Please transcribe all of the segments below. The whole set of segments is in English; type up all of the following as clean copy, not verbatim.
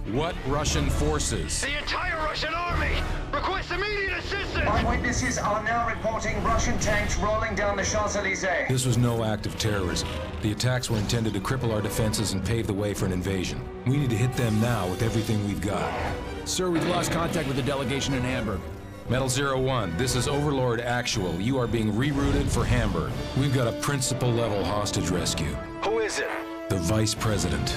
What Russian forces? The entire Russian army! Request immediate assistance! Eyewitnesses are now reporting Russian tanks rolling down the Champs-Élysées. This was no act of terrorism. The attacks were intended to cripple our defenses and pave the way for an invasion. We need to hit them now with everything we've got. Sir, we've lost contact with the delegation in Hamburg. Metal 01, this is Overlord Actual. You are being rerouted for Hamburg. We've got a principal-level hostage rescue. Who is it? The Vice President.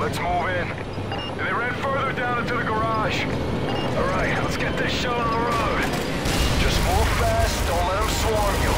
Let's move in. They ran further down into the garage. All right, let's get this show on the road. Just move fast, don't let them swarm you.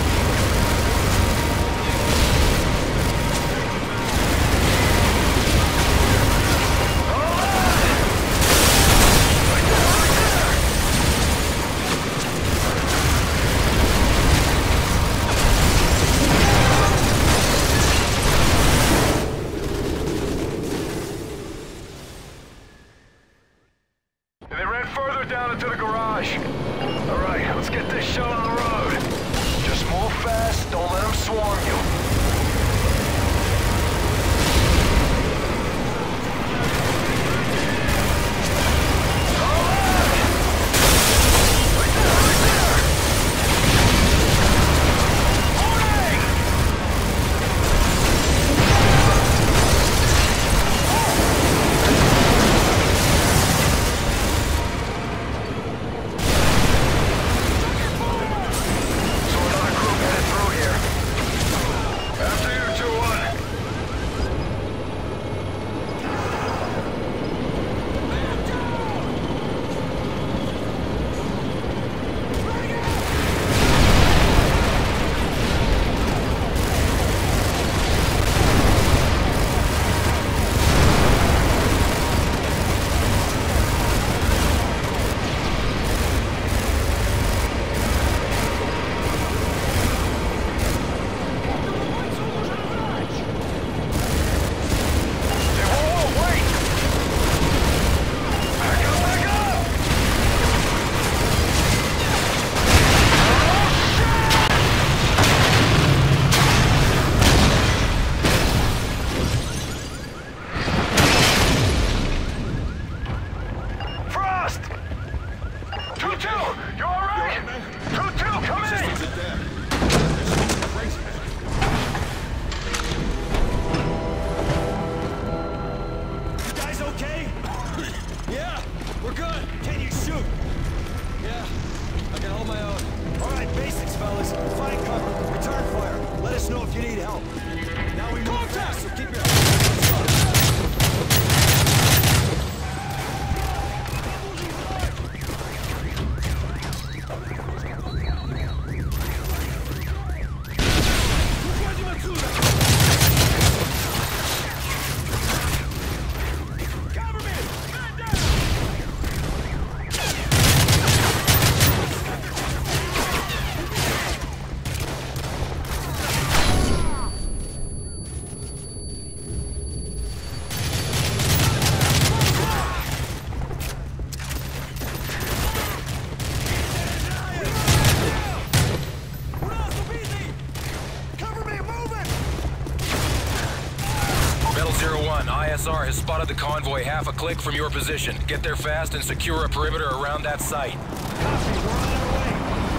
ISR has spotted the convoy half a click from your position. Get there fast and secure a perimeter around that site. Copy, we're on our way.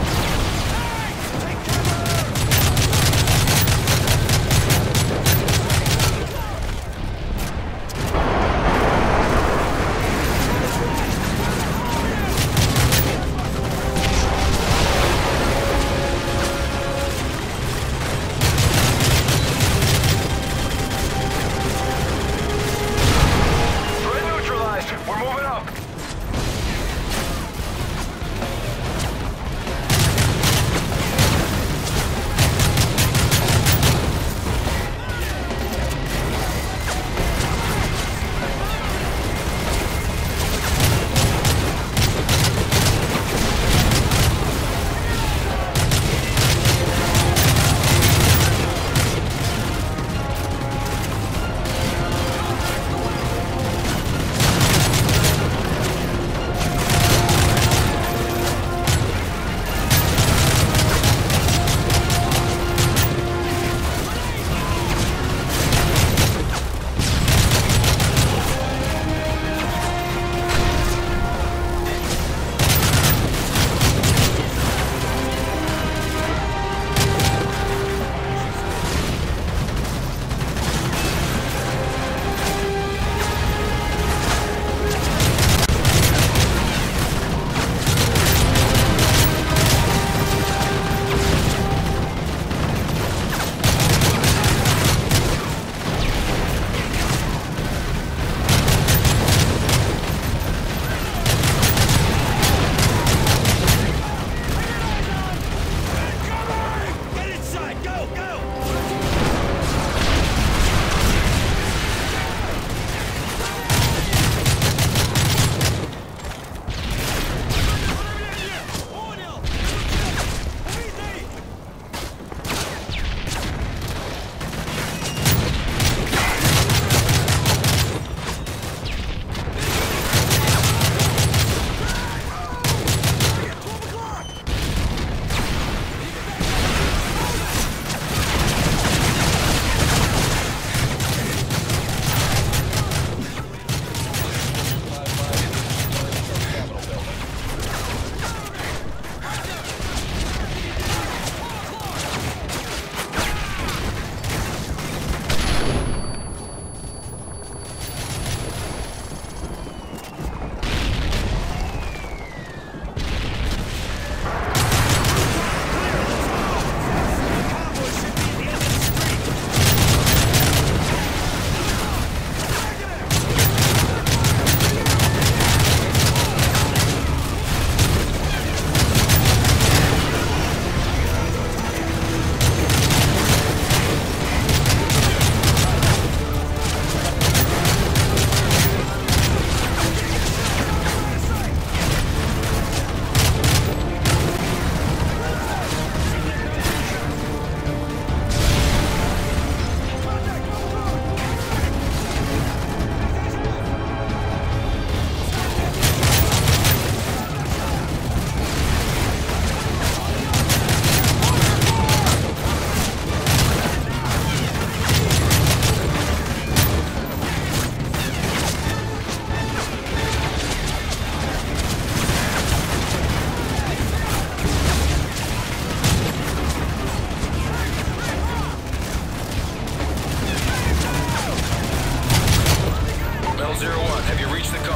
Take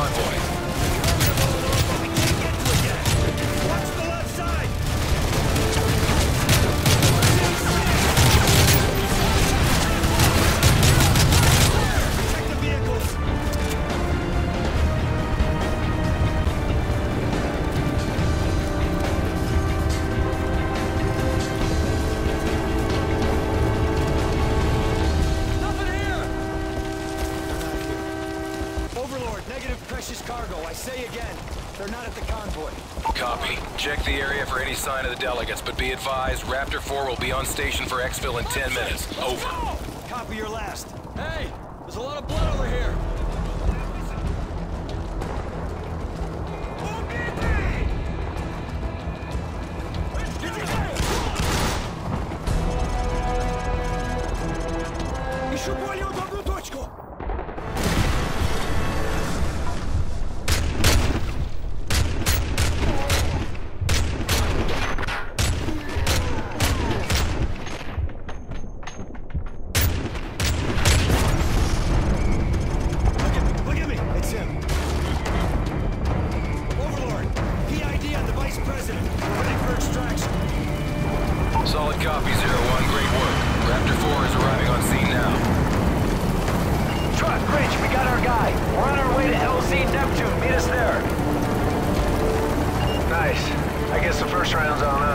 convoy. Watch the left side! Check the vehicles! Nothing here! Overlord, negative precious cargo. I say again, they're not at the convoy. Copy. Check the area for any sign of the delegates, but be advised, Raptor 4 will be on station for exfil in 10 minutes. Over. Copy your last. Hey, there's a lot of blood over here. Еще более удобную точку. Look at me. It's him. Overlord, PID on the Vice President. We're ready for extraction. Solid copy, 0-1. Great work. Raptor 4 is arriving on scene now. Truck, Rich, we got our guy. We're on our way to LZ Neptune. Meet us there. Nice. I guess the first round's on